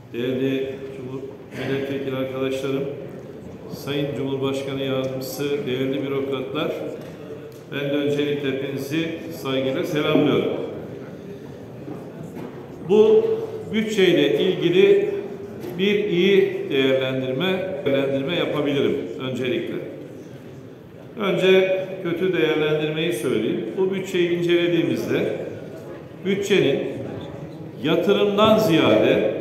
Değerli milletvekili arkadaşlarım, Sayın Cumhurbaşkanı Yardımcısı, değerli bürokratlar, ben de öncelikle hepinizi saygıyla selamlıyorum. Bu bütçeyle ilgili bir iyi değerlendirme yapabilirim öncelikle. Önce kötü değerlendirmeyi söyleyeyim. Bu bütçeyi incelediğimizde bütçenin yatırımdan ziyade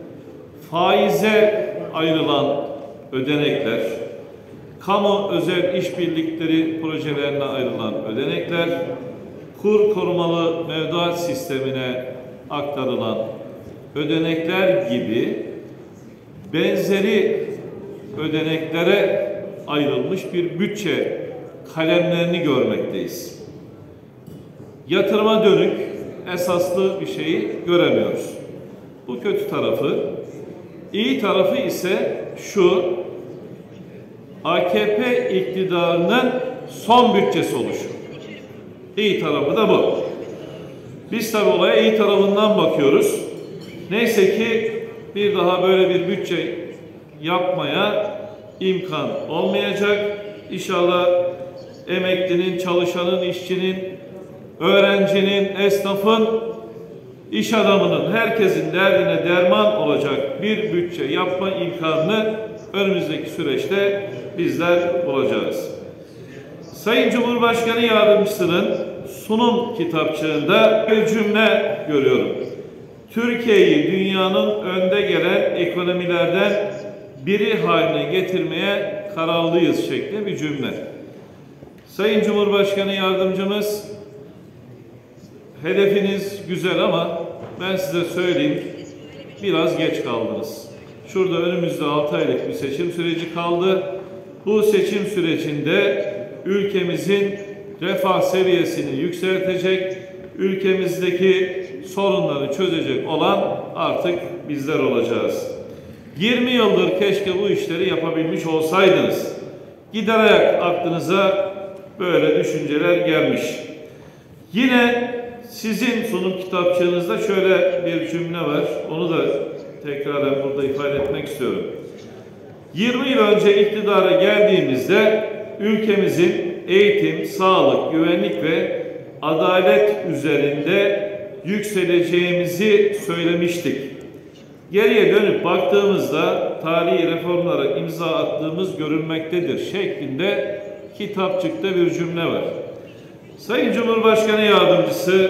faize ayrılan ödenekler, kamu özel işbirlikleri projelerine ayrılan ödenekler, kur korumalı mevduat sistemine aktarılan ödenekler gibi benzeri ödeneklere ayrılmış bir bütçe kalemlerini görmekteyiz. Yatırıma dönük esaslı bir şeyi göremiyoruz. Bu kötü tarafı. İyi tarafı ise şu: AKP iktidarının son bütçesi oluşu. İyi tarafı da bu. Biz tabi olaya iyi tarafından bakıyoruz. Neyse ki bir daha böyle bir bütçe yapmaya imkan olmayacak. İnşallah emeklinin, çalışanın, işçinin, öğrencinin, esnafın, iş adamının, herkesin derdine derman olacak bir bütçe yapma imkanını önümüzdeki süreçte bizler bulacağız. Sayın Cumhurbaşkanı Yardımcısının sunum kitapçığında bir cümle görüyorum. Türkiye'yi dünyanın önde gelen ekonomilerden biri haline getirmeye kararlıyız şeklinde bir cümle. Sayın Cumhurbaşkanı Yardımcımız, hedefiniz güzel ama ben size söyleyeyim, biraz geç kaldınız. Şurada önümüzde 6 aylık bir seçim süreci kaldı. Bu seçim sürecinde ülkemizin refah seviyesini yükseltecek, ülkemizdeki sorunları çözecek olan artık bizler olacağız. 20 yıldır keşke bu işleri yapabilmiş olsaydınız. Giderek aklınıza böyle düşünceler gelmiş. Yine sizin sunum kitapçığınızda şöyle bir cümle var. Onu da tekraren burada ifade etmek istiyorum. 20 yıl önce iktidara geldiğimizde ülkemizin eğitim, sağlık, güvenlik ve adalet üzerinde yükseleceğimizi söylemiştik. Geriye dönüp baktığımızda tarihi reformlara imza attığımız görülmektedir şeklinde kitapçıkta bir cümle var. Sayın Cumhurbaşkanı Yardımcısı,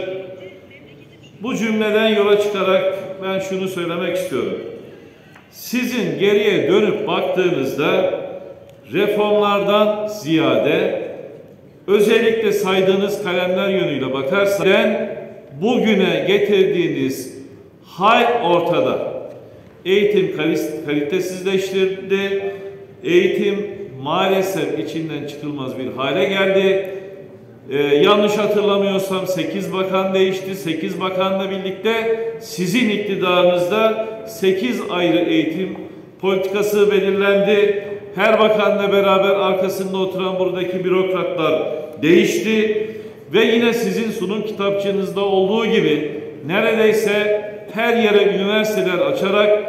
bu cümleden yola çıkarak ben şunu söylemek istiyorum. Sizin geriye dönüp baktığınızda reformlardan ziyade özellikle saydığınız kalemler yönüyle bakarsanız bugüne getirdiğiniz hal ortada. Eğitim kalitesizleştirdi. Eğitim maalesef içinden çıkılmaz bir hale geldi. Yanlış hatırlamıyorsam 8 bakan değişti. 8 bakanla birlikte sizin iktidarınızda 8 ayrı eğitim politikası belirlendi. Her bakanla beraber arkasında oturan buradaki bürokratlar değişti. Ve yine sizin sunum kitapçığınızda olduğu gibi neredeyse her yere üniversiteler açarak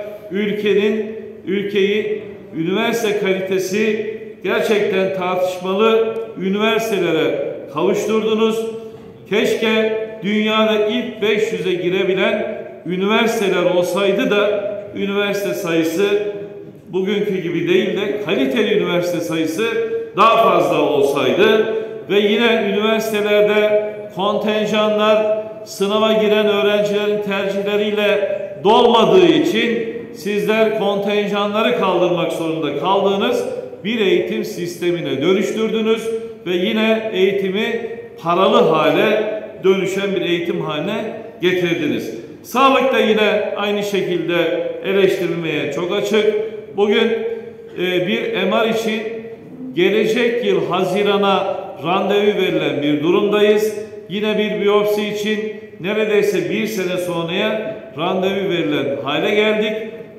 ülkeyi üniversite kalitesi gerçekten tartışmalı üniversitelere kavuşturdunuz. Keşke dünyada ilk 500'e girebilen üniversiteler olsaydı da üniversite sayısı bugünkü gibi değil de kaliteli üniversite sayısı daha fazla olsaydı ve yine üniversitelerde kontenjanlar sınava giren öğrencilerin tercihleriyle dolmadığı için sizler kontenjanları kaldırmak zorunda kaldığınız bir eğitim sistemine dönüştürdünüz ve yine eğitimi paralı hale dönüşen bir eğitim haline getirdiniz. Sağlık da yine aynı şekilde eleştirilmeye çok açık. Bugün bir MR için gelecek yıl Haziran'a randevu verilen bir durumdayız. Yine bir biyopsi için neredeyse bir sene sonraya randevu verilen hale geldik.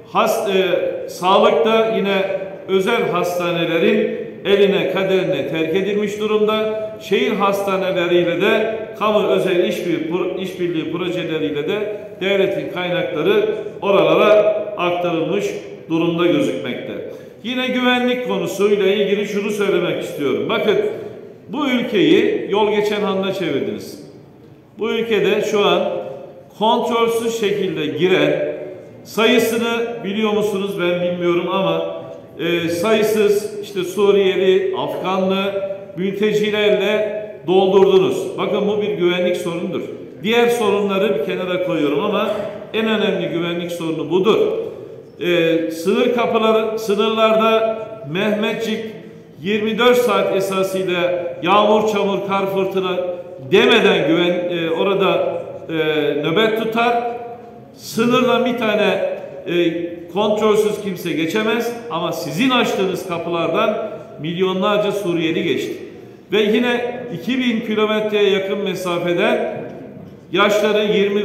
Sağlık da yine özel hastanelerin eline kaderine terk edilmiş durumda. Şehir hastaneleriyle de kamu özel işbirliği projeleriyle de devletin kaynakları oralara aktarılıyor. aktarılmış durumda gözükmekte. Yine güvenlik konusuyla ilgili şunu söylemek istiyorum. Bakın, bu ülkeyi yol geçen hanına çevirdiniz. Bu ülkede şu an kontrolsüz şekilde giren, sayısını biliyor musunuz ben bilmiyorum ama sayısız işte Suriyeli, Afganlı mültecilerle doldurdunuz. Bakın, bu bir güvenlik sorunudur. Diğer sorunları bir kenara koyuyorum ama en önemli güvenlik sorunu budur. Sınır kapıları, sınırlarda Mehmetçik 24 saat esasıyla yağmur, çamur, kar, fırtına demeden orada nöbet tutar. Sınırdan bir tane kontrolsüz kimse geçemez ama sizin açtığınız kapılardan milyonlarca Suriyeli geçti. Ve yine 2000 kilometreye yakın mesafeden yaşları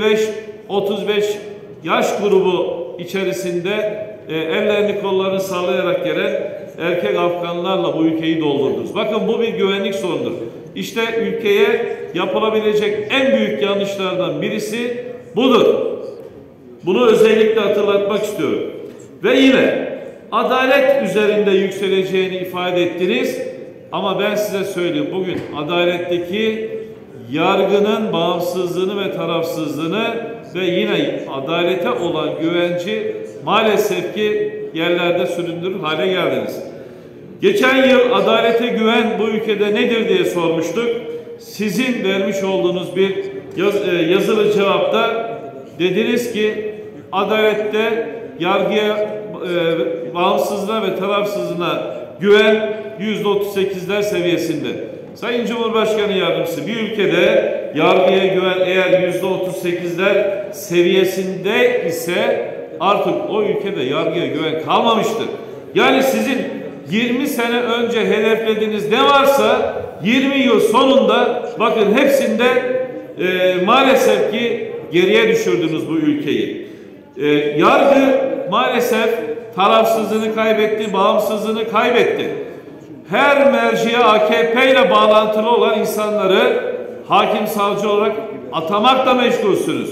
25-35 yaş grubu içerisinde ellerini kollarını sallayarak gelen erkek Afganlarla bu ülkeyi doldurdunuz. Bakın, bu bir güvenlik sorunudur. İşte ülkeye yapılabilecek en büyük yanlışlardan birisi budur. Bunu özellikle hatırlatmak istiyorum. Ve yine adalet üzerinde yükseleceğini ifade ettiniz. Ama ben size söyleyeyim, bugün adaletteki yargının bağımsızlığını ve tarafsızlığını ve yine adalete olan güvenci maalesef ki yerlerde süründürür hale geldiniz. Geçen yıl adalete güven bu ülkede nedir diye sormuştuk. Sizin vermiş olduğunuz bir yazılı cevapta dediniz ki adalette yargıya, bağımsızlığına ve tarafsızlığına güven %38'ler seviyesinde. Sayın Cumhurbaşkanı Yardımcısı, bir ülkede yargıya güven eğer %38'ler seviyesinde ise artık o ülkede yargıya güven kalmamıştır. Yani sizin 20 sene önce hedeflediğiniz ne varsa 20 yıl sonunda bakın hepsinde maalesef ki geriye düşürdünüz bu ülkeyi. Yargı maalesef tarafsızlığını kaybetti, bağımsızlığını kaybetti. Her merciye AKP ile bağlantılı olan insanları hakim savcı olarak atamakla meşgulsünüz.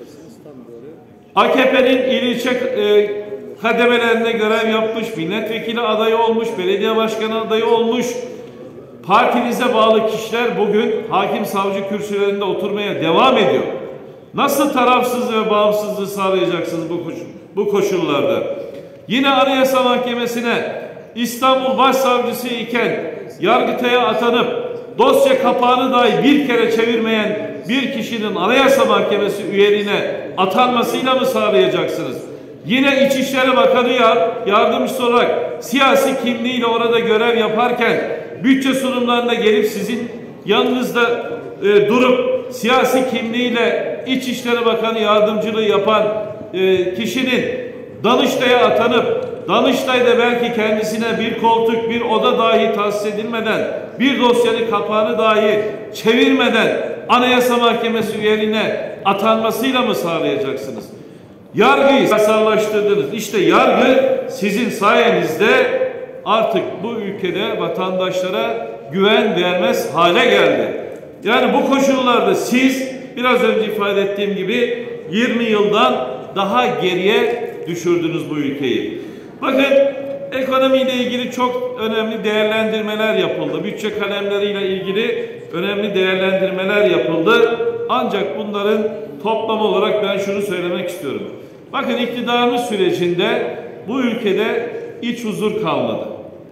AKP'nin il ilçe kademelerinde görev yapmış, milletvekili adayı olmuş, belediye başkanı adayı olmuş, partinize bağlı kişiler bugün hakim savcı kürsülerinde oturmaya devam ediyor. Nasıl tarafsızlığı ve bağımsızlığı sağlayacaksınız bu koşullarda? Yine Anayasa Mahkemesi'ne İstanbul Başsavcısı iken Yargıtay'a atanıp dosya kapağını dahi bir kere çevirmeyen bir kişinin Anayasa Mahkemesi üyeliğine atanmasıyla mı sağlayacaksınız? Yine İçişleri Bakanı yardımcısı olarak siyasi kimliğiyle orada görev yaparken bütçe sunumlarında gelip sizin yanınızda durup siyasi kimliğiyle İçişleri Bakanı yardımcılığı yapan kişinin Danıştay'a atanıp Danıştay'da belki kendisine bir koltuk, bir oda dahi tahsis edilmeden, bir dosyanın kapağını dahi çevirmeden Anayasa Mahkemesi üyeliğine atanmasıyla mı sağlayacaksınız? Yargıyı yasallaştırdınız. İşte yargı sizin sayenizde artık bu ülkede vatandaşlara güven vermez hale geldi. Yani bu koşullarda siz biraz önce ifade ettiğim gibi 20 yıldan daha geriye düşürdünüz bu ülkeyi. Bakın, ekonomiyle ilgili çok önemli değerlendirmeler yapıldı. Bütçe kalemleriyle ilgili önemli değerlendirmeler yapıldı. Ancak bunların toplam olarak ben şunu söylemek istiyorum. Bakın, iktidarımız sürecinde bu ülkede iç huzur kalmadı.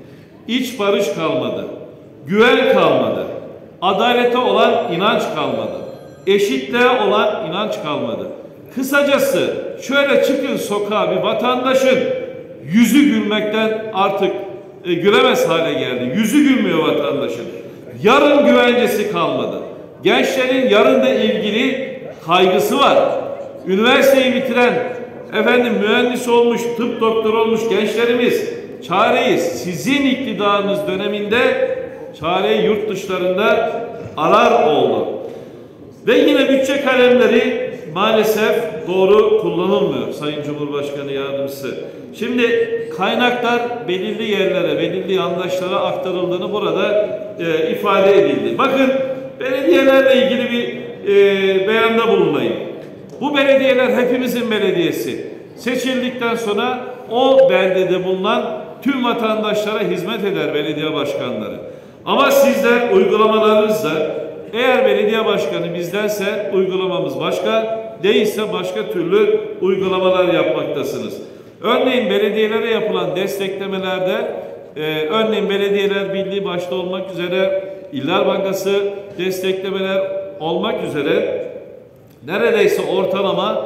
İç barış kalmadı. Güven kalmadı. Adalete olan inanç kalmadı. Eşitliğe olan inanç kalmadı. Kısacası şöyle çıkın sokağa, bir vatandaşın yüzü gülmekten artık gülemez hale geldi. Yüzü gülmüyor vatandaşın. Yarın güvencesi kalmadı. Gençlerin yarınla ilgili kaygısı var. Üniversiteyi bitiren, mühendis olmuş, tıp doktoru olmuş gençlerimiz çareyi sizin iktidarınız döneminde çareyi yurt dışlarında arar oldu. Ve yine bütçe kalemleri maalesef doğru kullanılmıyor Sayın Cumhurbaşkanı Yardımcısı. Şimdi kaynaklar belirli yerlere, belirli yandaşlara aktarıldığını burada ifade edildi. Bakın, belediyelerle ilgili bir beyanda bulunayım. Bu belediyeler hepimizin belediyesi. Seçildikten sonra o beldede bulunan tüm vatandaşlara hizmet eder belediye başkanları. Ama sizler uygulamalarınızla, eğer belediye başkanı bizdense uygulamamız başka, değilse başka türlü uygulamalar yapmaktasınız. Örneğin belediyelere yapılan desteklemelerde, örneğin Belediyeler Birliği başta olmak üzere, İller Bankası desteklemeler olmak üzere neredeyse ortalama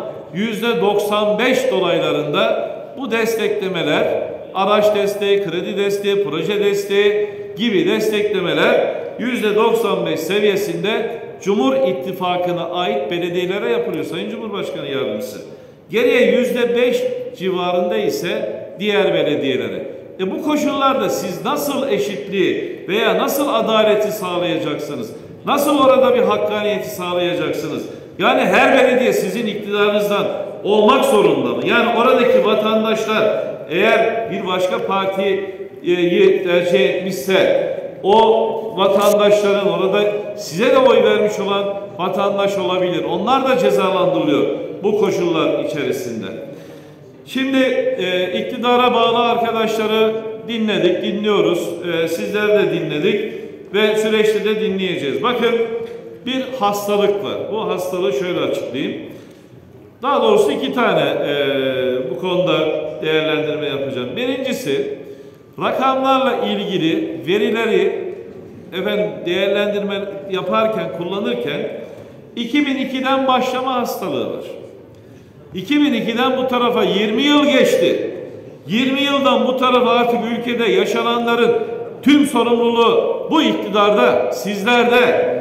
%95 dolaylarında bu desteklemeler, araç desteği, kredi desteği, proje desteği gibi desteklemeler %95 seviyesinde Cumhur İttifakı'na ait belediyelere yapılıyor Sayın Cumhurbaşkanı Yardımcısı. Geriye %5 civarında ise diğer belediyelere. Bu koşullarda siz nasıl eşitliği veya nasıl adaleti sağlayacaksınız? Nasıl orada bir hakkaniyeti sağlayacaksınız? Yani her belediye sizin iktidarınızdan olmak zorunda mı? Yani oradaki vatandaşlar eğer bir başka partiyi tercih etmişse o vatandaşların orada size de oy vermiş olan vatandaş olabilir. Onlar da cezalandırılıyor bu koşullar içerisinde. Şimdi iktidara bağlı arkadaşları dinledik, dinliyoruz. Sizler de dinledik ve süreçte de dinleyeceğiz. Bakın bir hastalık var. Bu hastalığı şöyle açıklayayım. Daha doğrusu iki tane bu konuda değerlendirme yapacağım. Birincisi, rakamlarla ilgili verileri değerlendirme yaparken, kullanırken 2002'den başlama hastalığı var. 2002'den bu tarafa 20 yıl geçti. 20 yıldan bu tarafa artık ülkede yaşananların tüm sorumluluğu bu iktidarda, sizlerde.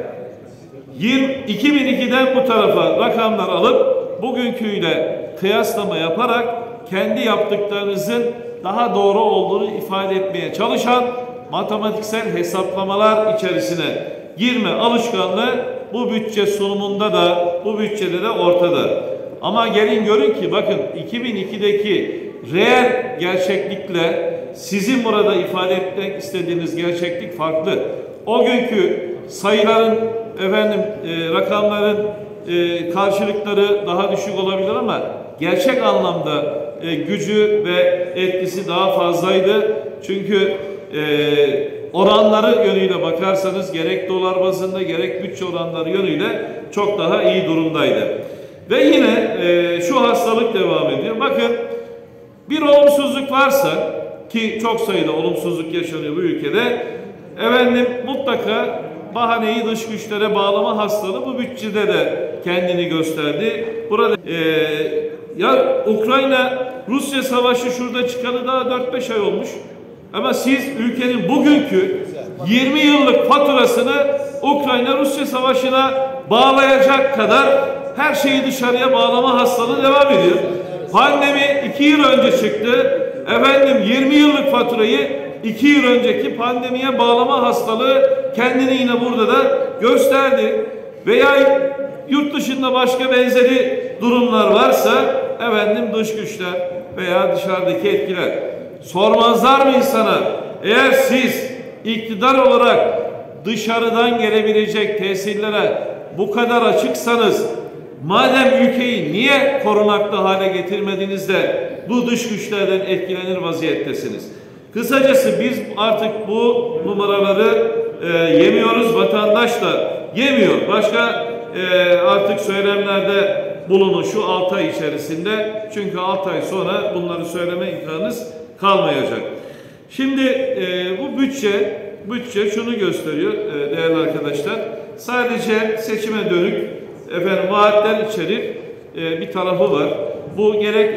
2002'den bu tarafa rakamlar alıp bugünküyle kıyaslama yaparak kendi yaptıklarınızın daha doğru olduğunu ifade etmeye çalışan matematiksel hesaplamalar içerisine girme alışkanlığı bu bütçe sunumunda da, bu bütçede de ortada. Ama gelin görün ki bakın 2002'deki reel gerçeklikle sizin burada ifade etmek istediğiniz gerçeklik farklı. O günkü sayıların, rakamların karşılıkları daha düşük olabilir ama gerçek anlamda gücü ve etkisi daha fazlaydı. Çünkü oranları yönüyle bakarsanız gerek dolar bazında gerek bütçe oranları yönüyle çok daha iyi durumdaydı. Ve yine şu hastalık devam ediyor. Bakın bir olumsuzluk varsa ki çok sayıda olumsuzluk yaşanıyor bu ülkede, mutlaka bahaneyi dış güçlere bağlama hastalığı bu bütçede de kendini gösterdi. Burada ya Ukrayna-Rusya savaşı şurada çıkalı daha 4-5 ay olmuş. Ama siz ülkenin bugünkü 20 yıllık faturasını Ukrayna-Rusya savaşına bağlayacak kadar her şeyi dışarıya bağlama hastalığı devam ediyor. Pandemi 2 yıl önce çıktı. 20 yıllık faturayı 2 yıl önceki pandemiye bağlama hastalığı kendini yine burada da gösterdi. Veya yurt dışında başka benzeri durumlar varsa dış güçler veya dışarıdaki etkiler. Sormazlar mı insana? Eğer siz iktidar olarak dışarıdan gelebilecek tesirlere bu kadar açıksanız, madem ülkeyi niye korunaklı hale getirmediniz de bu dış güçlerden etkilenir vaziyettesiniz? Kısacası biz artık bu numaraları yemiyoruz, vatandaş da yemiyor. Başka artık söylemlerde bulunun şu 6 ay içerisinde. Çünkü 6 ay sonra bunları söyleme imkanınız kalmayacak. Şimdi bu bütçe şunu gösteriyor değerli arkadaşlar. Sadece seçime dönük vaatler içerir bir tarafı var. Bu gerek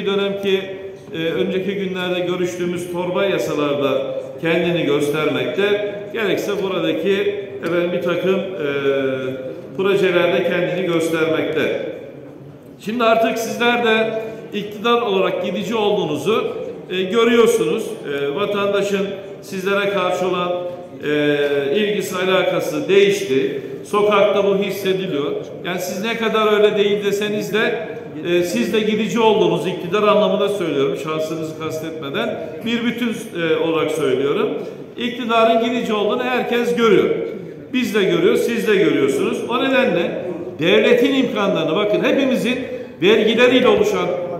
önceki günlerde görüştüğümüz torba yasalarda kendini göstermekte, gerekse buradaki bir takım projelerde kendini göstermekte. Şimdi artık sizler de iktidar olarak gidici olduğunuzu görüyorsunuz. Vatandaşın sizlere karşı olan ilgisi, alakası değişti. Sokakta bu hissediliyor. Yani siz ne kadar öyle değil deseniz de siz de gidici olduğunuz, iktidar anlamında söylüyorum, şahsınızı kastetmeden bir bütün olarak söylüyorum. İktidarın gidici olduğunu herkes görüyor. Biz de görüyoruz, siz de görüyorsunuz. O nedenle devletin imkanlarını, bakın hepimizin vergileriyle oluşan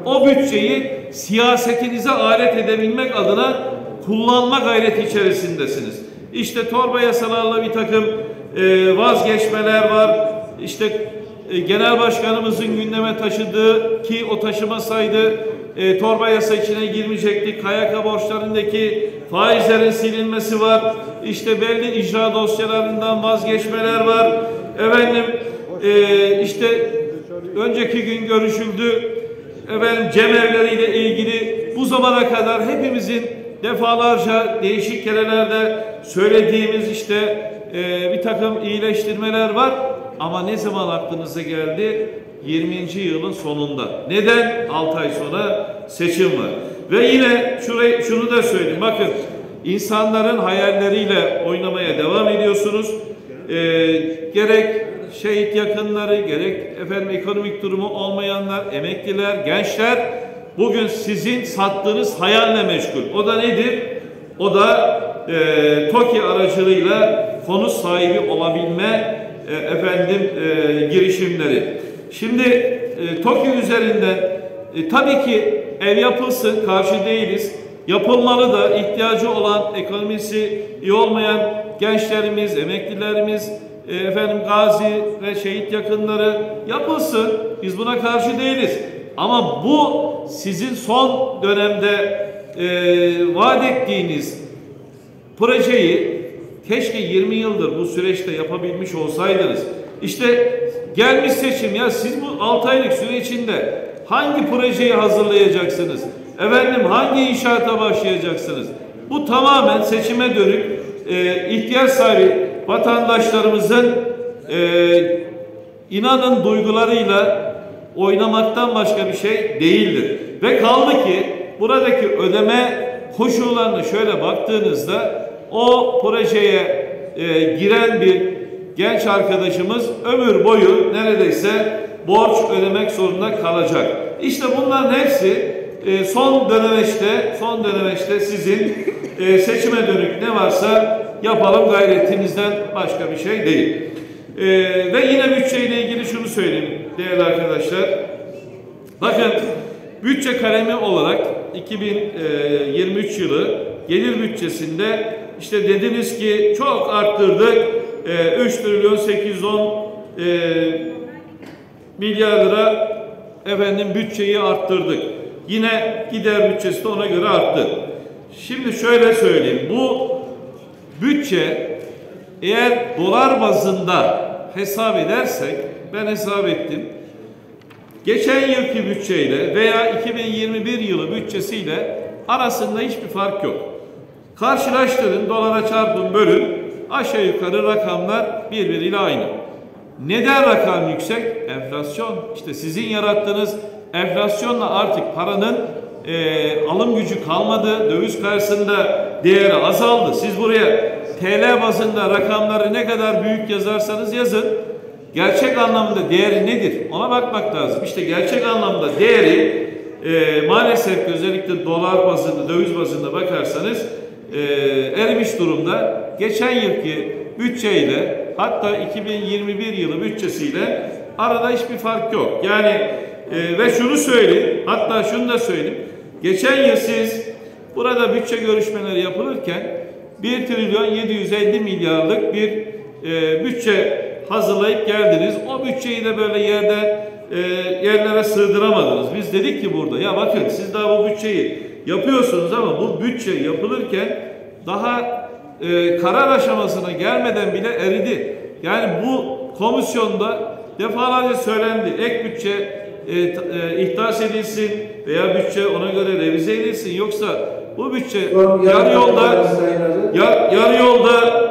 o bütçeyi siyasetinize alet edebilmek adına kullanma gayreti içerisindesiniz. İşte torba yasalarla bir takım vazgeçmeler var. İşte Genel Başkanımızın gündeme taşıdığı, ki o taşımasaydı torba yasa içine girmeyecektik. KYK borçlarındaki faizlerin silinmesi var. İşte belli icra dosyalarından vazgeçmeler var. Efendim işte önceki gün görüşüldü. Efendim cemevleriyle ilgili bu zamana kadar hepimizin defalarca değişik kerelerde söylediğimiz işte bir takım iyileştirmeler var. Ama ne zaman aklınıza geldi? 20. yılın sonunda. Neden? 6 ay sonra seçim var. Ve yine şunu da söyleyeyim. Bakın, insanların hayalleriyle oynamaya devam ediyorsunuz. Gerek şehit yakınları, gerek efendim ekonomik durumu olmayanlar, emekliler, gençler bugün sizin sattığınız hayalle meşgul. O da nedir? O da TOKİ aracılığıyla konut sahibi olabilme girişimleri. Şimdi TOKİ üzerinden tabii ki ev yapılsın, karşı değiliz. Yapılmalı da, ihtiyacı olan, ekonomisi iyi olmayan gençlerimiz, emeklilerimiz, gazi ve şehit yakınları yapılsın. Biz buna karşı değiliz. Ama bu sizin son dönemde vaat ettiğiniz projeyi keşke 20 yıldır bu süreçte yapabilmiş olsaydınız. İşte gelmiş seçim, ya siz bu 6 aylık süre içinde hangi projeyi hazırlayacaksınız? Hangi inşaata başlayacaksınız? Bu tamamen seçime dönük ihtiyaç sahibi vatandaşlarımızın inanın duygularıyla oynamaktan başka bir şey değildir. Ve kaldı ki buradaki ödeme koşullarını şöyle baktığınızda o projeye giren bir genç arkadaşımız ömür boyu neredeyse borç ödemek zorunda kalacak. İşte bunların hepsi son dönemeçte sizin seçime dönük ne varsa yapalım gayretinizden başka bir şey değil. Ve yine bütçeyle ilgili şunu söyleyeyim değerli arkadaşlar. Bakın, bütçe kalemi olarak 2023 yılı gelir bütçesinde işte dediniz ki çok arttırdık, 3 trilyon 810 milyar lira bütçeyi arttırdık. Yine gider bütçesi de ona göre arttı. Şimdi şöyle söyleyeyim, bu bütçe eğer dolar bazında hesap edersek, ben hesap ettim, geçen yılki bütçeyle veya 2021 yılı bütçesiyle arasında hiçbir fark yok. Karşılaştırın, dolara çarpın, bölün, aşağı yukarı rakamlar birbiriyle aynı. Neden rakam yüksek? Enflasyon. İşte sizin yarattığınız enflasyonla artık paranın alım gücü kalmadı, döviz karşısında değeri azaldı. Siz buraya TL bazında rakamları ne kadar büyük yazarsanız yazın, gerçek anlamda değeri nedir? Ona bakmak lazım. İşte gerçek anlamda değeri maalesef özellikle dolar bazında, döviz bazında bakarsanız erimiş durumda. Geçen yılki bütçeyle, hatta 2021 yılı bütçesiyle arada hiçbir fark yok. Yani ve şunu söyleyeyim, hatta şunu da söyleyeyim. Geçen yıl siz burada bütçe görüşmeleri yapılırken 1 trilyon 750 milyarlık bir bütçe hazırlayıp geldiniz. O bütçeyi de böyle yerlere sığdıramadınız. Biz dedik ki burada, ya bakın siz daha bu bütçeyi yapıyorsunuz ama bu bütçe yapılırken daha karar aşamasına gelmeden bile eridi. Yani bu komisyonda defalarca söylendi. Ek bütçe ihdas edilsin veya bütçe ona göre revize edilsin. Yoksa bu bütçe yarı yolda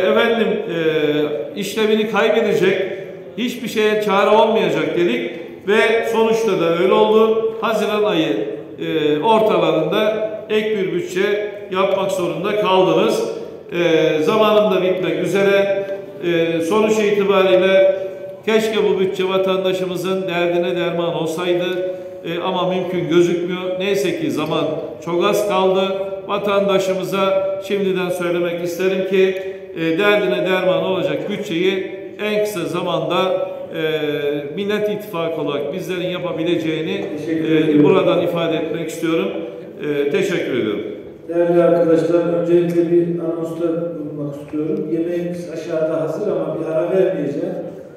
işlevini kaybedecek, hiçbir şeye çare olmayacak dedik ve sonuçta da öyle oldu. Haziran ayı ortalarında ek bir bütçe yapmak zorunda kaldınız. Zamanında bitmek üzere. Sonuç itibariyle keşke bu bütçe vatandaşımızın derdine derman olsaydı ama mümkün gözükmüyor. Neyse ki zaman çok az kaldı. Vatandaşımıza şimdiden söylemek isterim ki derdine derman olacak bütçeyi en kısa zamanda Millet İttifakı olarak bizlerin yapabileceğini buradan ifade etmek istiyorum. Teşekkür ediyorum. Değerli arkadaşlar, öncelikle bir anonsta bulunmak istiyorum. Yemeğimiz aşağıda hazır ama bir ara vermeyeceğim.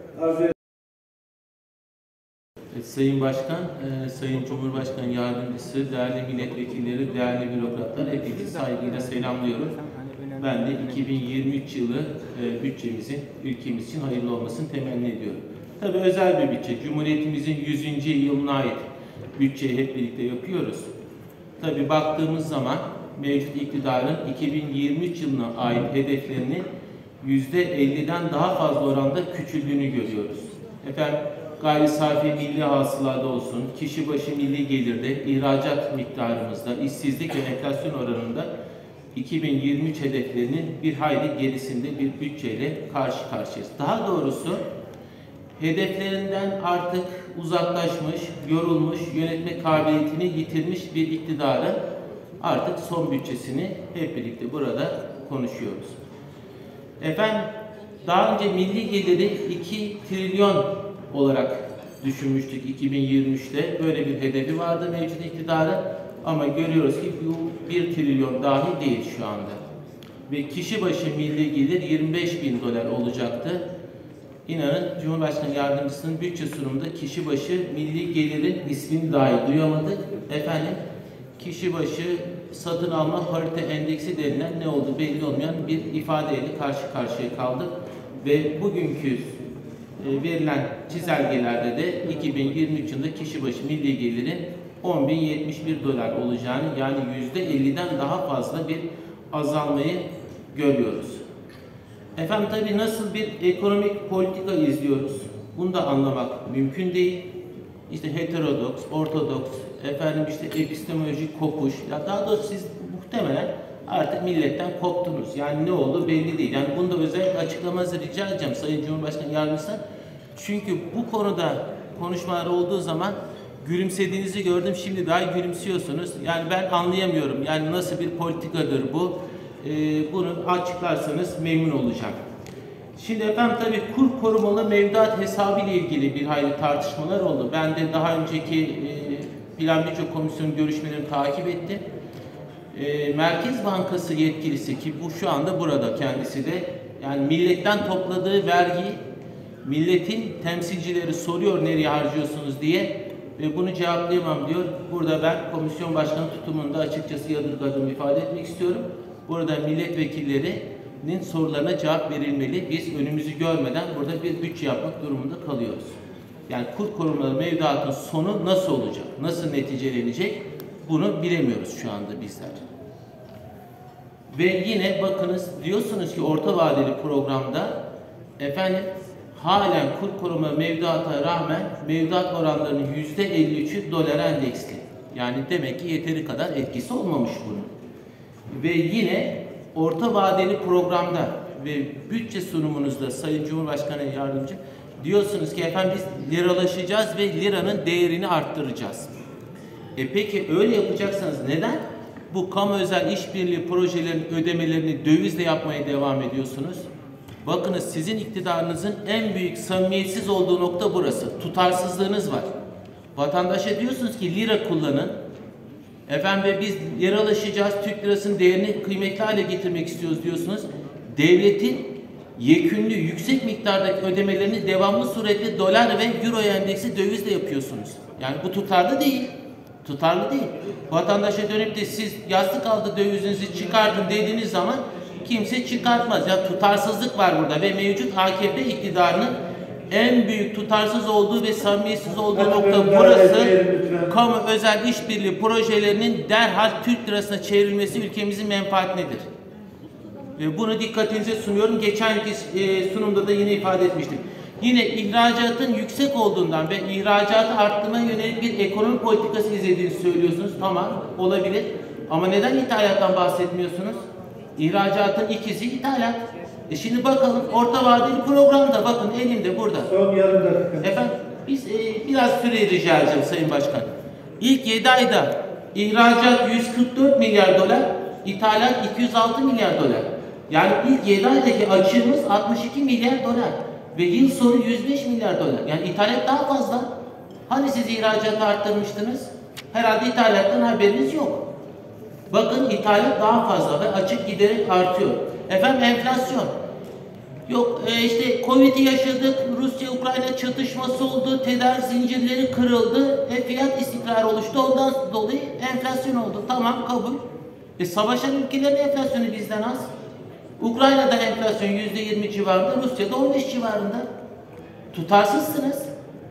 Sayın Başkan, Sayın Cumhurbaşkanı Yardımcısı, değerli milletvekilleri, değerli bürokratlar, hepinizi saygıyla selamlıyorum. Ben de 2023 yılı bütçemizin ülkemiz için hayırlı olmasını temenni ediyorum. Tabii özel bir bütçe. Cumhuriyetimizin 100. yılına ait bütçeyi hep birlikte yapıyoruz. Tabii baktığımız zaman mevcut iktidarın 2023 yılına ait hedeflerinin %50'den daha fazla oranda küçüldüğünü görüyoruz. Efendim, gayri safi milli hasılada olsun, kişi başı milli gelirde, ihracat miktarımızda, işsizlik ve enflasyon oranında 2023 hedeflerinin bir hayli gerisinde bir bütçeyle karşı karşıyayız. Daha doğrusu hedeflerinden artık uzaklaşmış, yorulmuş, yönetme kabiliyetini yitirmiş bir iktidarın artık son bütçesini hep birlikte burada konuşuyoruz. Efendim, daha önce milli geliri 2 trilyon olarak düşünmüştük 2023'te. Böyle bir hedefi vardı mevcut iktidarın. Ama görüyoruz ki bu 1 trilyon dahi değil şu anda. Ve kişi başı milli gelir 25.000 dolar olacaktı. İnanın Cumhurbaşkanı Yardımcısının bütçe sunumunda kişi başı milli gelirin ismini dahi duyamadık. Efendim, kişi başı satın alma parite endeksi denilen ne olduğu belli olmayan bir ifadeyle karşı karşıya kaldık. Ve bugünkü verilen çizelgelerde de 2023 yılında kişi başı milli gelirin 10.071 dolar olacağını, yani %50'den daha fazla bir azalmayı görüyoruz. Efendim, tabii nasıl bir ekonomik politika izliyoruz? Bunu da anlamak mümkün değil. İşte heterodoks, ortodoks, efendim işte epistemolojik kopuş. Ya daha doğrusu siz muhtemelen artık milletten koptunuz. Yani ne oldu belli değil. Yani bunu da özellikle açıklamanızı rica edeceğim Sayın Cumhurbaşkanı Yardımcısı. Çünkü bu konuda konuşmalar olduğu zaman gülümsediğinizi gördüm. Şimdi daha gülümsüyorsunuz. Yani ben anlayamıyorum. Yani nasıl bir politikadır bu? Bunu açıklarsanız memnun olacağım. Şimdi efendim, tabii kur korumalı mevduat hesabı ile ilgili bir hayli tartışmalar oldu. Ben de daha önceki Plan Bütçe Komisyonu görüşmelerini takip ettim. Merkez Bankası yetkilisi, ki bu şu anda burada kendisi de, yani milletten topladığı vergiyi milletin temsilcileri soruyor nereye harcıyorsunuz diye ve bunu cevaplayamam diyor. Burada ben komisyon başkanı tutumunda açıkçası yadırgadığımı ifade etmek istiyorum. Burada milletvekillerinin sorularına cevap verilmeli. Biz önümüzü görmeden burada bir bütçe yapmak durumunda kalıyoruz. Yani kur korumalı mevduatın sonu nasıl olacak? Nasıl neticelenecek? Bunu bilemiyoruz şu anda bizler. Ve yine bakınız, diyorsunuz ki orta vadeli programda efendim halen kur korumalı mevduata rağmen mevduat oranlarının %53'ü dolar endeksli. Yani demek ki yeteri kadar etkisi olmamış bunun. Ve yine orta vadeli programda ve bütçe sunumunuzda Sayın Cumhurbaşkanı Yardımcı diyorsunuz ki efendim biz liralaşacağız ve liranın değerini arttıracağız. Peki öyle yapacaksanız neden bu kamu özel işbirliği projelerin ödemelerini dövizle yapmaya devam ediyorsunuz? Bakınız, sizin iktidarınızın en büyük samimiyetsiz olduğu nokta burası. Tutarsızlığınız var. Vatandaşa diyorsunuz ki lira kullanın. Efendim ve biz liralaşacağız, Türk lirasının değerini kıymetli hale getirmek istiyoruz diyorsunuz. Devletin yekünlü, yüksek miktardaki ödemelerini devamlı surette dolar ve euro endeksi dövizle yapıyorsunuz. Yani bu tutarlı değil. Tutarlı değil. Vatandaşa dönüp de siz yastık altı dövizinizi çıkartın dediğiniz zaman kimse çıkartmaz. Ya tutarsızlık var burada ve mevcut AKP iktidarının en büyük tutarsız olduğu ve samimiyetsiz olduğu nokta burası. Kamu özel işbirliği projelerinin derhal Türk lirasına çevrilmesi ülkemizin menfaatindedir. Ve bunu dikkatinize sunuyorum. Geçenki sunumda da yine ifade etmiştim. Yine ihracatın yüksek olduğundan ve ihracatı arttırmaya yönelik bir ekonomi politikası izlediğinizi söylüyorsunuz. Tamam, olabilir. Ama neden ithalattan bahsetmiyorsunuz? İhracatın ikizi ithalat. Şimdi bakalım orta vadeli programda, bakın elimde burada. Son yarım dakika. Efendim, biz biraz süre rica edeceğim Sayın Başkan. İlk 7 ayda ihracat 144 milyar dolar, ithalat 206 milyar dolar. Yani ilk 7 aydaki açığımız 62 milyar dolar. Ve yıl sonu 105 milyar dolar. Yani ithalat daha fazla. Hani siz ihracatı arttırmıştınız? Herhalde ithalattan haberiniz yok. Bakın ithalat daha fazla ve açık giderek artıyor. Efendim enflasyon. Yok işte Covid'i yaşadık, Rusya-Ukrayna çatışması oldu, tedarik zincirleri kırıldı, fiyat istikrarı oluştu. Ondan dolayı enflasyon oldu. Tamam, kabul. Savaşan ülkelerin enflasyonu bizden az. Ukrayna'da enflasyon %20 civarında, Rusya'da 15 civarında. Tutarsızsınız.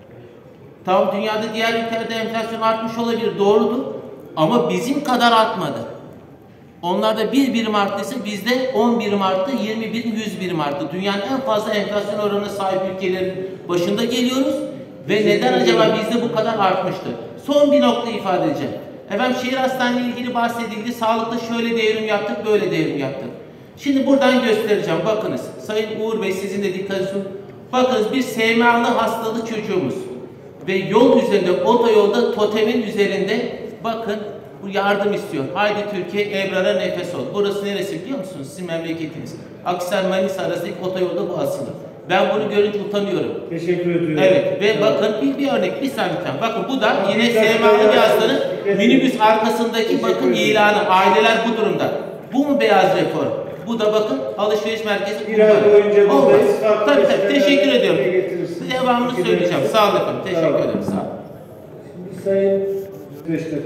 Tamam, dünyada diğer ülkelerde enflasyon artmış olabilir, doğrudur. Ama bizim kadar artmadı. Onlarda 1 birim arttıysa bizde 10 birim arttı, 20 birim, 100 birim arttı. Dünyanın en fazla enflasyon oranına sahip ülkelerin başında geliyoruz. Ve neden acaba bizde bu kadar artmıştır? Son bir nokta ifade edeceğim. Efendim şehir hastaneyle ilgili bahsedildi. Sağlıkta şöyle devrim yaptık, böyle devrim yaptık. Şimdi buradan göstereceğim. Bakınız. Sayın Uğur Bey, sizin de dikkatiniz. Bakınız, bir SMA'lı hastalı çocuğumuz. Ve yol üzerinde, otoyolda totemin üzerinde bakın bu yardım istiyor. Haydi Türkiye, Ebrar'a nefes ol. Burası neresi biliyor musunuz? Sizin memleketiniz. Akhisar Manisa arasındaki otoyolda bu asılı. Ben bunu görünce utanıyorum. Teşekkür ediyorum. Evet ve bakın bir örnek, bir saniye. Bakın bu da yine SMA'lı bir hastanın minibüs arkasındaki bakın ilanı. Aileler bu durumda. Bu mu beyaz reform? Bu da bakın alışveriş merkezi. Bir ay boyunca buradayız. Tabii teşekkür ediyorum. Devamını söyleyeceğim. Sağ olun efendim. Teşekkür ederim. Sağ olun. Şimdi Sayın 5 dakika.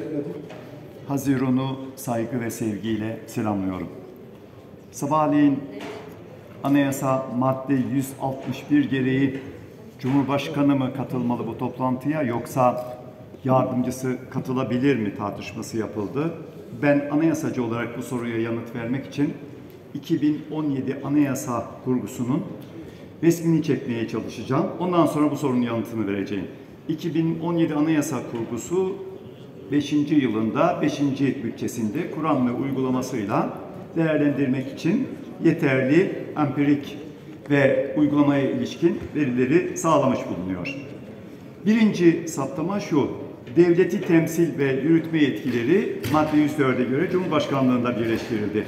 Haziran'ı saygı ve sevgiyle selamlıyorum. Sabahleyin Anayasa madde 161 gereği Cumhurbaşkanı mı katılmalı bu toplantıya yoksa yardımcısı katılabilir mi tartışması yapıldı. Ben anayasacı olarak bu soruya yanıt vermek için 2017 Anayasa Kurgusu'nun resmini çekmeye çalışacağım. Ondan sonra bu sorunun yanıtını vereceğim. 2017 Anayasa Kurgusu 5. yılında 5. bütçesinde Kur'an ve uygulamasıyla değerlendirmek için yeterli empirik ve uygulamaya ilişkin verileri sağlamış bulunuyor. Birinci saptama şu: devleti temsil ve yürütme yetkileri madde 104'e göre Cumhurbaşkanlığında birleştirildi.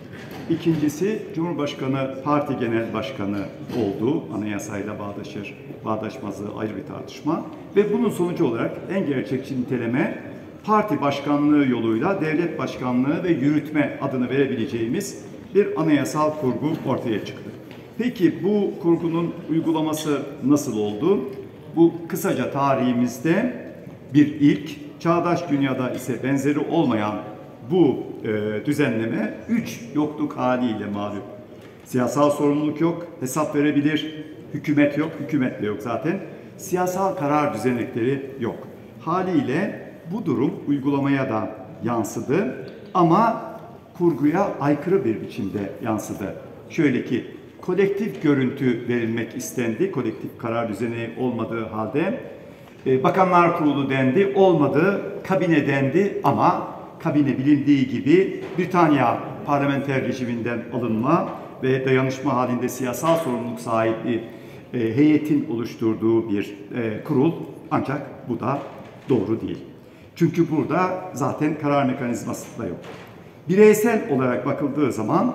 İkincisi, Cumhurbaşkanı parti genel başkanı olduğu anayasayla bağdaşır, bağdaşmazlığı ayrı bir tartışma ve bunun sonucu olarak en gerçekçi niteleme parti başkanlığı yoluyla devlet başkanlığı ve yürütme adını verebileceğimiz bir anayasal kurgu ortaya çıktı. Peki bu kurgunun uygulaması nasıl oldu? Bu kısaca tarihimizde bir ilk, çağdaş dünyada ise benzeri olmayan bu düzenleme 3 yokluk haliyle mağlup. Siyasal sorumluluk yok, hesap verebilir, hükümet yok, hükümet de yok zaten. Siyasal karar düzenekleri yok. Haliyle bu durum uygulamaya da yansıdı ama kurguya aykırı bir biçimde yansıdı. Şöyle ki, kolektif görüntü verilmek istendi, kolektif karar düzeni olmadığı halde. Bakanlar Kurulu dendi, olmadı, kabine dendi ama kabine bilindiği gibi Britanya parlamenter rejiminden alınma ve dayanışma halinde siyasal sorumluluk sahibi heyetin oluşturduğu bir kurul, ancak bu da doğru değil. Çünkü burada zaten karar mekanizması da yok. Bireysel olarak bakıldığı zaman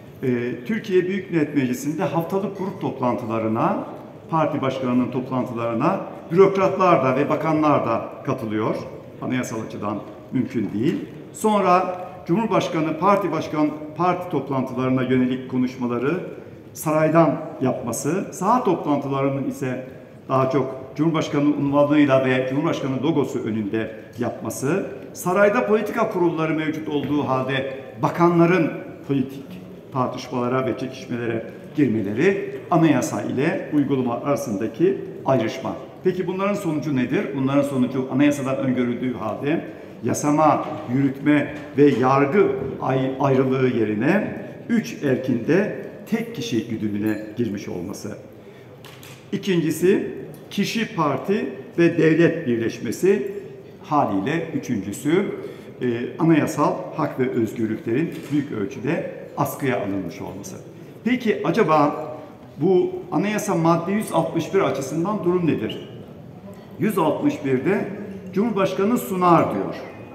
Türkiye Büyük Millet Meclisi'nde haftalık grup toplantılarına, parti başkanının toplantılarına bürokratlar da ve bakanlar da katılıyor. Anayasal açıdan mümkün değil. Sonra Cumhurbaşkanı parti toplantılarına yönelik konuşmaları saraydan yapması, saha toplantılarının ise daha çok Cumhurbaşkanı unvanıyla ve Cumhurbaşkanı logosu önünde yapması, sarayda politika kurulları mevcut olduğu halde bakanların politik tartışmalara ve çekişmelere girmeleri, anayasa ile uygulama arasındaki ayrışma. Peki bunların sonucu nedir? Bunların sonucu anayasadan öngörüldüğü halde yasama, yürütme ve yargı ayrılığı yerine 3 erkinde tek kişi güdümüne girmiş olması. İkincisi, kişi, parti ve devlet birleşmesi, haliyle üçüncüsü anayasal hak ve özgürlüklerin büyük ölçüde askıya alınmış olması. Peki acaba bu anayasa madde 161 açısından durum nedir? 161'de Cumhurbaşkanı sunar diyor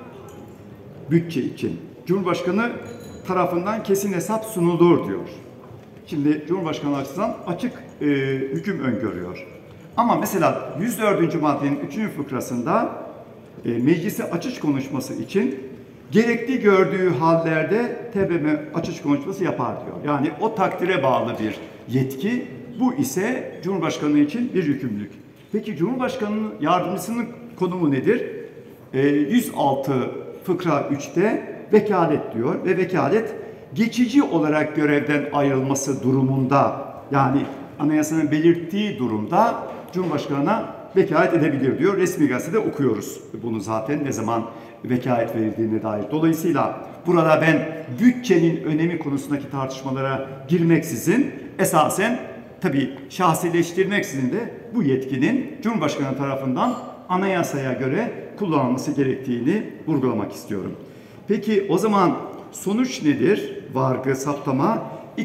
bütçe için. Cumhurbaşkanı tarafından kesin hesap sunulur diyor. Şimdi Cumhurbaşkanı açısından açık hüküm öngörüyor. Ama mesela 104. maddenin 3. fıkrasında meclise açış konuşması için gerekli gördüğü hallerde TBMM açış konuşması yapar diyor. Yani o takdire bağlı bir yetki. Bu ise Cumhurbaşkanı için bir yükümlülük. Peki Cumhurbaşkanı'nın yardımcısının konumu nedir? 106 fıkra 3'te vekalet diyor ve vekalet geçici olarak görevden ayrılması durumunda, yani anayasanın belirttiği durumda Cumhurbaşkanı'na vekalet edebilir diyor. Resmi gazetede okuyoruz bunu zaten ne zaman vekalet verildiğine dair. Dolayısıyla burada ben bütçenin önemi konusundaki tartışmalara girmeksizin esasen tabii şahsileştirmeksizin de bu yetkinin Cumhurbaşkanı tarafından anayasaya göre kullanılması gerektiğini vurgulamak istiyorum. Peki o zaman sonuç nedir? Vargı, saptama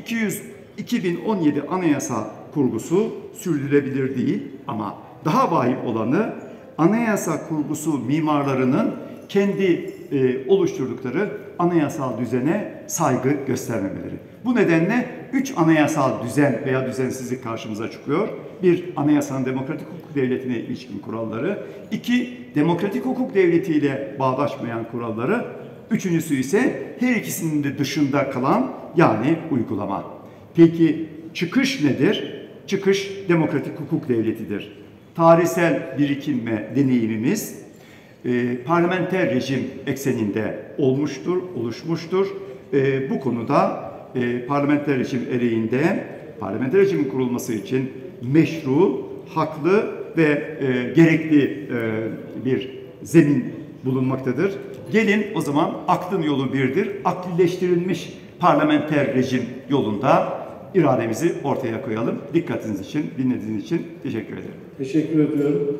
2017 anayasa kurgusu sürdürülebilir değil ama daha vahim olanı anayasa kurgusu mimarlarının kendi oluşturdukları anayasal düzene saygı göstermemeleri. Bu nedenle 3 anayasal düzen veya düzensizlik karşımıza çıkıyor. 1. Anayasanın demokratik hukuk devletine ilişkin kuralları. 2. Demokratik hukuk devletiyle bağdaşmayan kuralları. Üçüncüsü ise her ikisinin de dışında kalan yani uygulama. Peki çıkış nedir? Çıkış demokratik hukuk devletidir. Tarihsel birikim ve deneyimimiz parlamenter rejim ekseninde oluşmuştur. Bu konuda parlamenter rejim ereğinde parlamenter rejimin kurulması için meşru, haklı ve gerekli bir zemin bulunmaktadır. Gelin o zaman aklın yolu birdir. Aklileştirilmiş parlamenter rejim yolunda irademizi ortaya koyalım. Dikkatiniz için, dinlediğiniz için teşekkür ederim. Teşekkür ediyorum.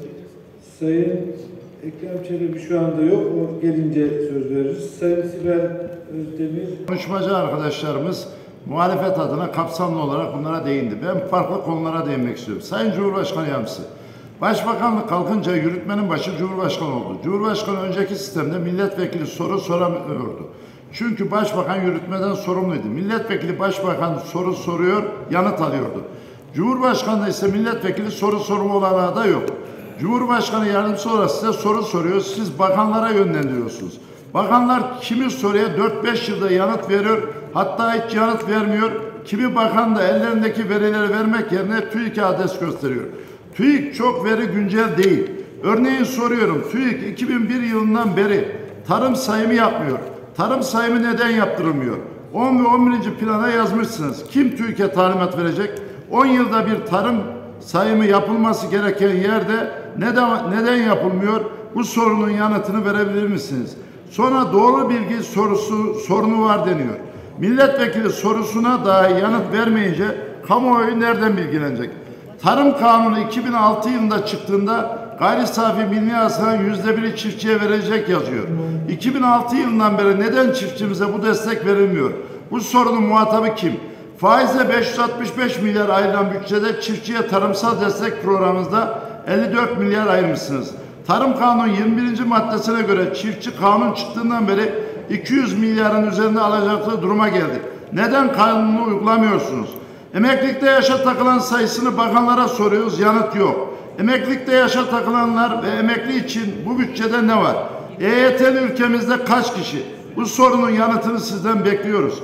Sayın Ekrem Çelebi şu anda yok. O gelince söz veririz. Sayın Sibel Özdemir. Konuşmacı arkadaşlarımız muhalefet adına kapsamlı olarak bunlara değindi. Ben farklı konulara değinmek istiyorum. Sayın Cumhurbaşkanı Yardımcısı, Başbakanlık kalkınca yürütmenin başı Cumhurbaşkanı oldu. Cumhurbaşkanı önceki sistemde milletvekili soru soramıyordu. Çünkü başbakan yürütmeden sorumluydu. Milletvekili başbakan soru soruyor, yanıt alıyordu. Cumhurbaşkanı ise milletvekili soru sorma olanağı da yok. Cumhurbaşkanı yardımcısı olarak size soru soruyor, siz bakanlara yönlendiriyorsunuz. Bakanlar kimi soruya 4-5 yılda yanıt veriyor, hatta hiç yanıt vermiyor. Kimi bakan da ellerindeki verileri vermek yerine TÜİK'e adres gösteriyor. TÜİK çok veri güncel değil. Örneğin soruyorum, TÜİK 2001 yılından beri tarım sayımı yapmıyor. Tarım sayımı neden yaptırılmıyor? 10 ve 11. plana yazmışsınız. Kim TÜİK'e talimat verecek? 10 yılda bir tarım sayımı yapılması gereken yerde neden yapılmıyor? Bu sorunun yanıtını verebilir misiniz? Sonra doğru bilgi sorunu var deniyor. Milletvekili sorusuna dahi yanıt vermeyince kamuoyu nereden bilgilenecek? Tarım Kanunu 2006 yılında çıktığında gayri safi milli hasılanın %1'i çiftçiye verecek yazıyor. 2006 yılından beri neden çiftçimize bu destek verilmiyor? Bu sorunun muhatabı kim? Faizle 565 milyar ayrılan bütçede çiftçiye tarımsal destek programınızda 54 milyar ayırmışsınız. Tarım Kanunu 21. maddesine göre çiftçi kanun çıktığından beri 200 milyarın üzerinde alacaklı duruma geldi. Neden kanunu uygulamıyorsunuz? Emeklilikte yaşa takılan sayısını bakanlara soruyoruz, yanıt yok. Emeklilikte yaşa takılanlar ve emekli için bu bütçede ne var? EYT'li ülkemizde kaç kişi? Bu sorunun yanıtını sizden bekliyoruz.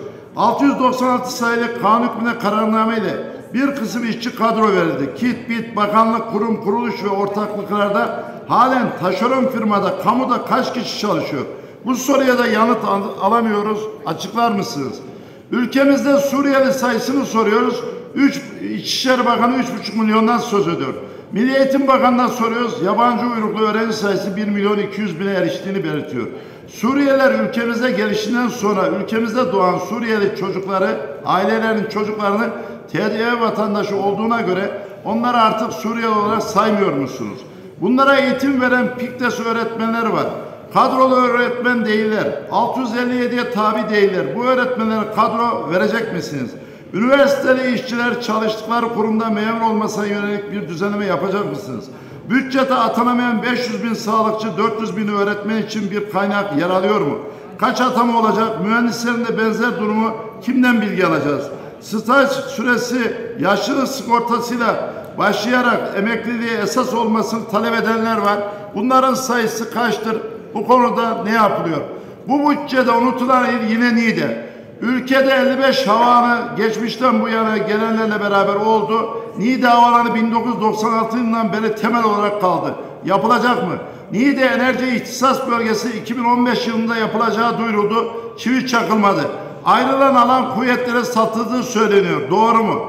696 sayılı kanun hükmüne kararnameyle bir kısım işçi kadro verildi. Kit, bit, bakanlık, kurum, kuruluş ve ortaklıklarda halen taşeron firmada, kamuda kaç kişi çalışıyor? Bu soruya da yanıt alamıyoruz. Açıklar mısınız? Ülkemizde Suriyeli sayısını soruyoruz. İçişleri Bakanı 3,5 milyondan söz ediyor. Milli Eğitim Bakanı'na soruyoruz. Yabancı uyruklu öğrenci sayısı 1.200.000'e eriştiğini belirtiyor. Suriyeliler ülkemize gelişinden sonra ülkemizde doğan Suriyeli çocukları, ailelerin çocuklarını TDV vatandaşı olduğuna göre onları artık Suriyeli olarak saymıyor musunuz? Bunlara eğitim veren PİKDES öğretmenleri var. Kadrolu öğretmen değiller. 657'ye tabi değiller. Bu öğretmenlere kadro verecek misiniz? Üniversiteli işçiler çalıştıkları kurumda memur olmasına yönelik bir düzenleme yapacak mısınız? Bütçede atanamayan 500.000 sağlıkçı, 400.000 öğretmen için bir kaynak yer alıyor mu? Kaç atama olacak? Mühendislerin de benzer durumu kimden bilgi alacağız? Staj süresi yaşlılık sigortasıyla başlayarak emekliliğe esas olmasını talep edenler var. Bunların sayısı kaçtır? Bu konuda ne yapılıyor? Bu bütçede unutulan il yine Niğde. Ülkede 55 havaalanı geçmişten bu yana gelenlerle beraber oldu. Niğde Havaalanı 1996 yılından beri temel olarak kaldı. Yapılacak mı? Niğde Enerji İhtisas Bölgesi 2015 yılında yapılacağı duyuruldu. Çivi çakılmadı. Ayrılan alan kuvvetlere satıldığı söyleniyor. Doğru mu?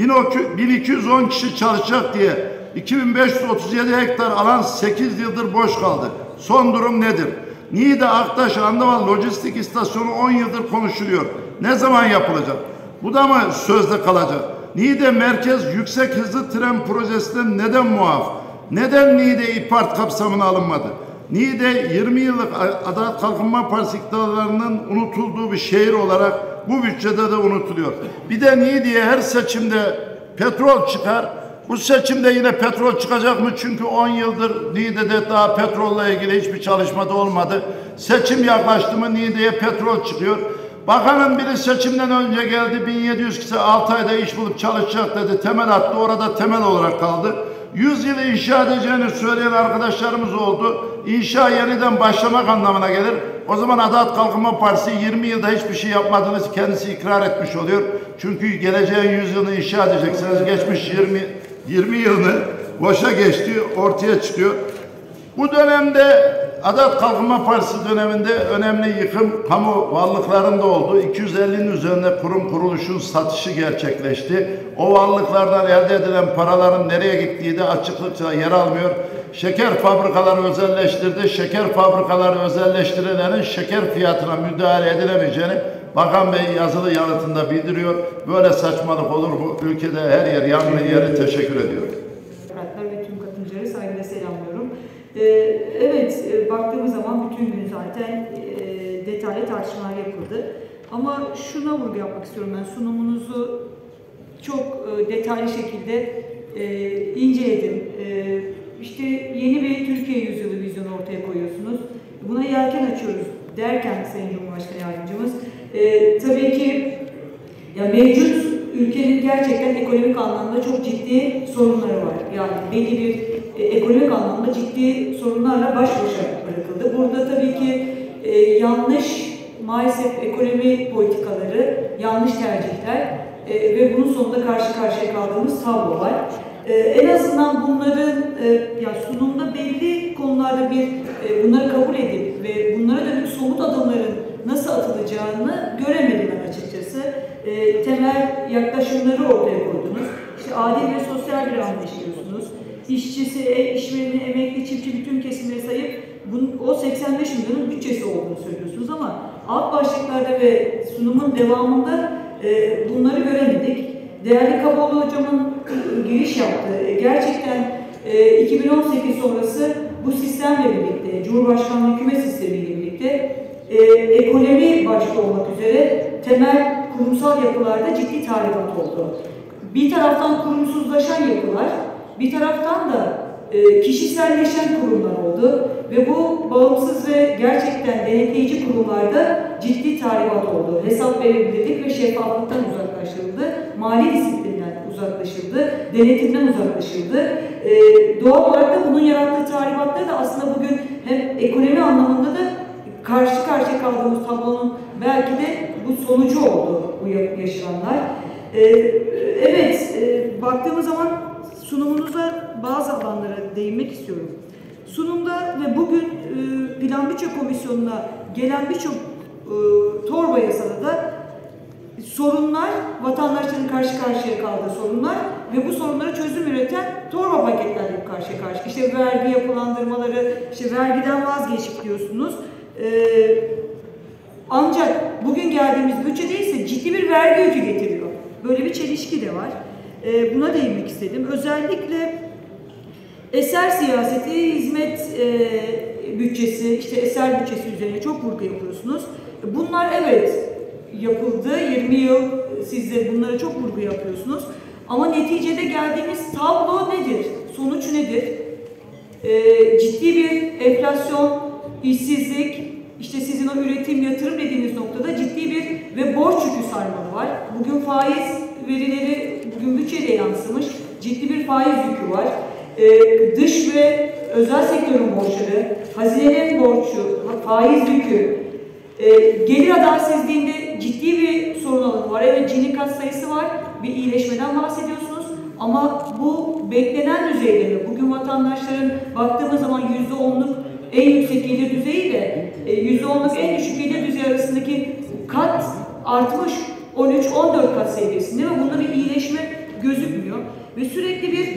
1210 kişi çalışacak diye 2537 hektar alan 8 yıldır boş kaldı. Son durum nedir? Niğde Aktaş Andaval Lojistik İstasyonu 10 yıldır konuşuluyor. Ne zaman yapılacak? Bu da mı sözde kalacak? Niğde Merkez Yüksek Hızlı Tren Projesi'nden neden muaf? Neden Niğde İPART kapsamına alınmadı? Niğde 20 yıllık Adalet Kalkınma Partisi iktidarlarının unutulduğu bir şehir olarak bu bütçede de unutuluyor. Bir de Niğde'ye her seçimde petrol çıkar. Bu seçimde yine petrol çıkacak mı? Çünkü 10 yıldır Niğde'de daha petrolle ilgili hiçbir çalışmada olmadı. Seçim yaklaştı mı Niğde'ye petrol çıkıyor. Bakanın biri seçimden önce geldi, 1700 kişi 6 ayda iş bulup çalışacak dedi. Temel attı, orada temel olarak kaldı. 100 yıl inşa edeceğini söyleyen arkadaşlarımız oldu. İnşa yeniden başlamak anlamına gelir. O zaman Adalet Kalkınma Partisi 20 yılda hiçbir şey yapmadığını kendisi ikrar etmiş oluyor. Çünkü geleceğin 100 yılını inşa edeceksiniz. Geçmiş 20 yılını boşa geçti, ortaya çıkıyor. Bu dönemde Adalet Kalkınma Partisi döneminde önemli yıkım kamu varlıklarında oldu. 250'nin üzerinde kurum kuruluşun satışı gerçekleşti. O varlıklardan elde edilen paraların nereye gittiği de açıklıkça yer almıyor. Şeker fabrikaları özelleştirdi. Şeker fabrikaları özelleştirilenin şeker fiyatına müdahale edilemeyeceğini Bakan Bey yazılı yanıtında bildiriyor. Böyle saçmalık olur mu? Ülkede her yer yangın yeri. Teşekkür ediyorum. Ve tüm katılımcıları saygıyla selamlıyorum. Evet, baktığımız zaman bütün gün zaten detaylı tartışmalar yapıldı. Ama şuna vurgu yapmak istiyorum ben. Sunumunuzu çok detaylı şekilde inceledim. İşte yeni bir Türkiye yüzyılı vizyonu ortaya koyuyorsunuz. Buna yelken açıyoruz derken Sayın Cumhurbaşkanı Yardımcımız, tabii ki ya mevcut ülkenin gerçekten ekonomik anlamda çok ciddi sorunları var. Yani belli bir ekonomik anlamda ciddi sorunlarla baş başa bırakıldı. Burada tabii ki yanlış maalesef ekonomi politikaları, yanlış tercihler ve bunun sonunda karşı karşıya kaldığımız tablo var. En azından bunların ya sunumda belli konularda bunları kabul edip ve bunlara dönük somut adımların nasıl atılacağını göremedim ben açıkçası. Temel yaklaşımları ortaya koydunuz. İşte adil ve sosyal bir anlayış diyorsunuz. İşçisi, işvereni, emekli, çiftçi bütün kesimleri sayıp o 85 milyonun bütçesi olduğunu söylüyorsunuz ama alt başlıklarda ve sunumun devamında bunları göremedik. Değerli Kaboğlu hocamın giriş yaptığı, gerçekten 2018 sonrası bu sistemle birlikte, Cumhurbaşkanlığı hükümet sistemiyle birlikte ekonomi başta olmak üzere temel kurumsal yapılarda ciddi tahribat oldu. Bir taraftan kurumsuzlaşan yapılar, bir taraftan da kişiselleşen kurumlar oldu ve bu bağımsız ve gerçekten denetleyici kurumlarda ciddi tahribat oldu. Hesap verebilirlik ve şeffaflıktan uzaklaştırıldı, mali disiplinden uzaklaşıldı, denetimden uzaklaşıldı. Doğal olarak da bunun yarattığı tahribatları da aslında bugün hem ekonomi anlamında da karşı karşıya kaldığımız tablonun belki de bu sonucu oldu bu yaşananlar. Evet, baktığımız zaman sunumunuza bazı alanlara değinmek istiyorum. Sunumda ve bugün Plan Bütçe Komisyonu'na gelen birçok torba yasada da sorunlar, vatandaşların karşı karşıya kaldığı sorunlar ve bu sorunlara çözüm üreten torba paketlerle karşı karşıya. İşte vergi yapılandırmaları, işte vergiden vazgeçip diyorsunuz. Ancak bugün geldiğimiz bütçede ise ciddi bir vergi yükü getiriyor. Böyle bir çelişki de var. Buna değinmek istedim. Özellikle eser siyaseti, hizmet bütçesi, işte eser bütçesi üzerine çok vurgu yapıyorsunuz. Bunlar evet yapıldı. 20 yıl siz de bunlara çok vurgu yapıyorsunuz. Ama neticede geldiğimiz tablo nedir? Sonuç nedir? Ciddi bir enflasyon, işsizlik, işte sizin o üretim, yatırım dediğiniz noktada ciddi bir ve borç yükü sarmalı var. Bugün faiz verileri bugün bütçede yansımış ciddi bir faiz yükü var. Dış ve özel sektörün borçları, hazinenin borcu, faiz yükü, gelir adaletsizliğinde ciddi bir sorun alanı var. Evet, Gini kat sayısı var, bir iyileşmeden bahsediyorsunuz ama bu beklenen düzeyde mi? Bugün vatandaşların baktığımız zaman %10'luk en yüksek gelir düzeyi ile %10'luk en düşük gelir düzeyi arasındaki kat artmış 13-14 kat seviyesinde ve bunda bir iyileşme gözükmüyor. Ve sürekli bir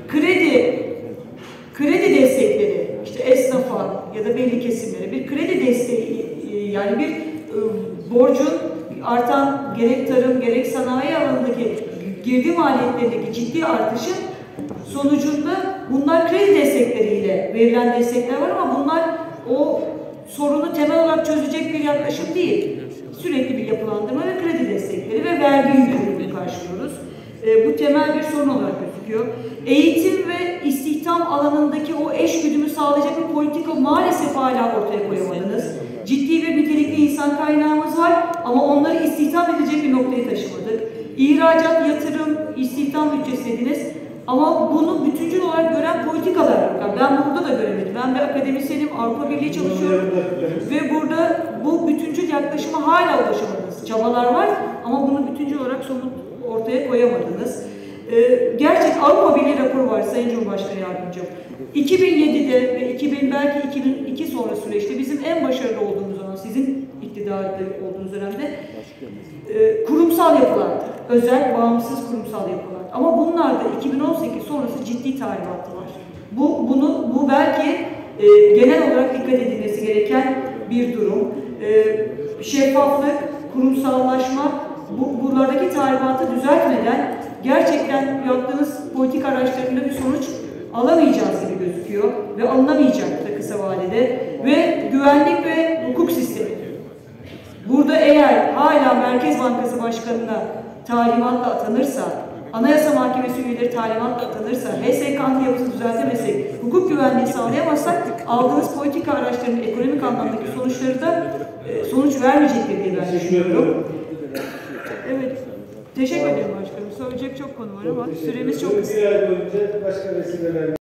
kredi destekleri, işte esnafa ya da belli kesimlere bir kredi desteği, yani bir borcun artan gerek tarım gerek sanayi alanındaki girdi maliyetlerindeki ciddi artışın sonucunda bunlar kredi destekleriyle verilen destekler var ama bunlar o sorunu temel olarak çözecek bir yaklaşım değil. Sürekli bir yapılandırma ve kredi destekleri ve vergi yükümlülüğünü karşılıyoruz. Bu temel bir sorun olarak gözüküyor. Eğitim ve istihdam alanındaki o eşgüdümü sağlayacak bir politika maalesef hala ortaya koyamadınız. Ciddi bir nitelikli insan kaynağımız var ama onları istihdam edecek bir noktaya taşımadık. İhracat, yatırım, istihdam bütçesi dediniz ama bunu bütüncül olarak gören politikalar yok. Ben burada da göremedim. Ben bir akademisyenim, Avrupa Birliği çalışıyorum ve burada bu bütüncül yaklaşıma hala ulaşamadınız. Çabalar var ama bunu bütüncül olarak somut ortaya koyamadınız. Gerçek Avrupa Birliği raporu var Sayın Cumhurbaşkanı Yardımcım. 2007'de ve belki 2002 sonra süreçte bizim en başarılı olduğumuz zaman, sizin iktidarda olduğunuz dönemde kurumsal yapılardı. Özel, bağımsız kurumsal yapılar. Ama bunlarda 2018 sonrası ciddi tahribatı var. Bu belki genel olarak dikkat edilmesi gereken bir durum. Şeffaflık, kurumsallaşma, buralardaki tahribatı düzeltmeden gerçekten yaptığınız politik araçlarında bir sonuç alamayacağız gibi gözüküyor ve alınamayacak da kısa vadede. Ve güvenlik ve hukuk sistemi. Burada eğer hala Merkez Bankası Başkanı'na talimatla atanırsa, Anayasa Mahkemesi üyeleri talimatla atanırsa, HSK yapısını düzeltemezsek, hukuk güvenliği sağlayamazsak aldığınız politika araçlarının ekonomik anlamdaki sonuçları da sonuç vermeyecektir diye ben düşünüyorum. Evet. Teşekkür ederim başkanım. Söyleyecek çok konu var ama süremiz çok kısa. Bir ay boyunca başka vesileler